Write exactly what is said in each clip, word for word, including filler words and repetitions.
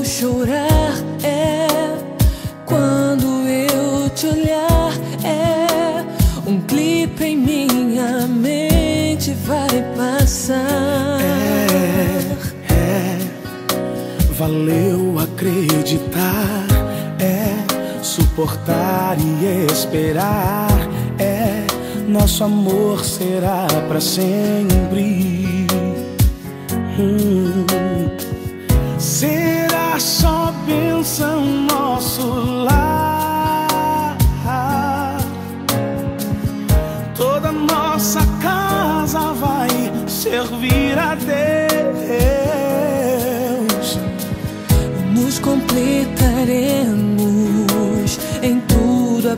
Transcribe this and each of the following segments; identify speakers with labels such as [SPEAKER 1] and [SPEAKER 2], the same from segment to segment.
[SPEAKER 1] chorar, é quando eu te olhar, é um clipe em minha mente vai passar.
[SPEAKER 2] É, é, valeu acreditar, é suportar e esperar, é nosso amor será pra sempre. Hum. Será só bênção nosso lar, toda nossa casa vai servir a Deus.
[SPEAKER 1] Nos completaremos, em tudo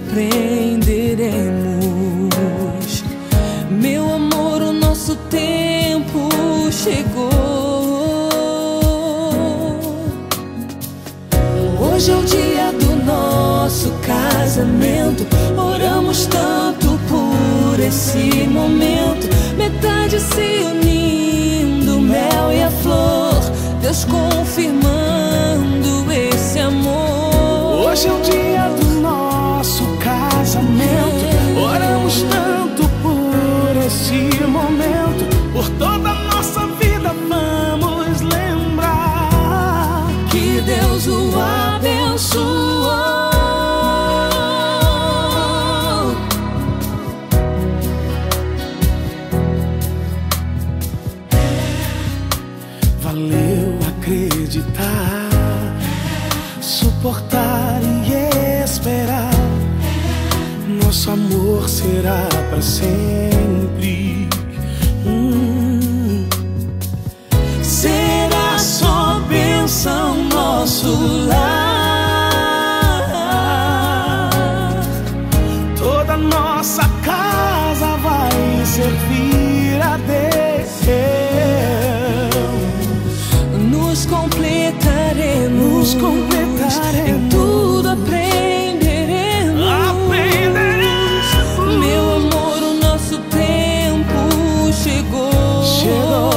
[SPEAKER 1] aprenderemos. Meu amor, o nosso tempo chegou. Hoje é o dia do nosso casamento. Oramos tanto por esse momento. Metade se unindo, o mel e a flor, Deus confirmando esse amor.
[SPEAKER 2] Hoje é o dia do nosso casamento. Oramos tanto por esse momento. Por toda a nossa vida vamos lembrar
[SPEAKER 1] que Deus o abençoou.
[SPEAKER 2] Valeu acreditar, suportar e esperar. Nosso amor será pra sempre. Hum.
[SPEAKER 1] Será só bênção nosso lar.
[SPEAKER 2] Toda nossa casa vai servir a Deus.
[SPEAKER 1] Nos completaremos,
[SPEAKER 2] Nos completaremos.
[SPEAKER 1] em tudo aprenderemos.
[SPEAKER 2] Aprenderemos.
[SPEAKER 1] Meu amor, o nosso tempo chegou.
[SPEAKER 2] Chegou.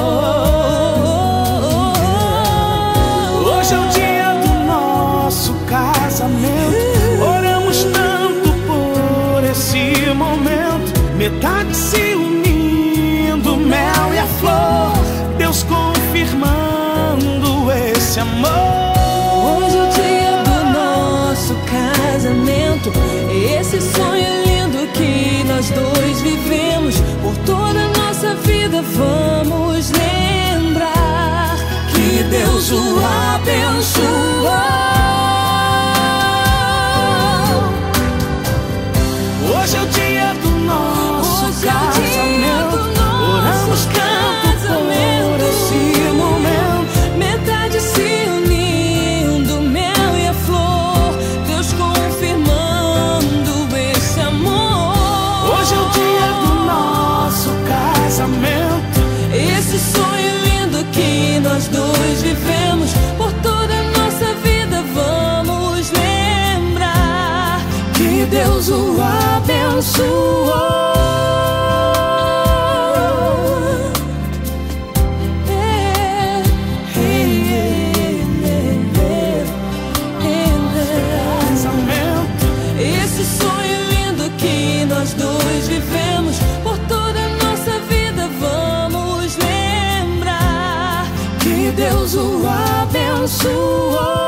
[SPEAKER 2] Hoje é o dia do nosso casamento. Oramos tanto por esse momento. Metade se unindo, o mel e a flor, Deus confirmando esse amor.
[SPEAKER 1] Hoje é o dia do nosso casamento. Esse sonho lindo que nós dois vivemos. Por toda a nossa vida vamos lembrar que Deus o abençoou.
[SPEAKER 2] Hoje é o dia do nosso
[SPEAKER 1] Hoje é o dia
[SPEAKER 2] casamento.
[SPEAKER 1] do nosso
[SPEAKER 2] Oramos tanto por esse momento.
[SPEAKER 1] Metade se unindo, o mel e a flor, Deus confirmando esse amor.
[SPEAKER 2] Hoje é o dia do nosso casamento.
[SPEAKER 1] Esse sonho lindo que nós dois vivemos. Por toda a nossa vida vamos lembrar que Deus o abençoou. Esse sonho lindo que nós dois vivemos. Por toda a nossa vida vamos lembrar que Deus o abençoou.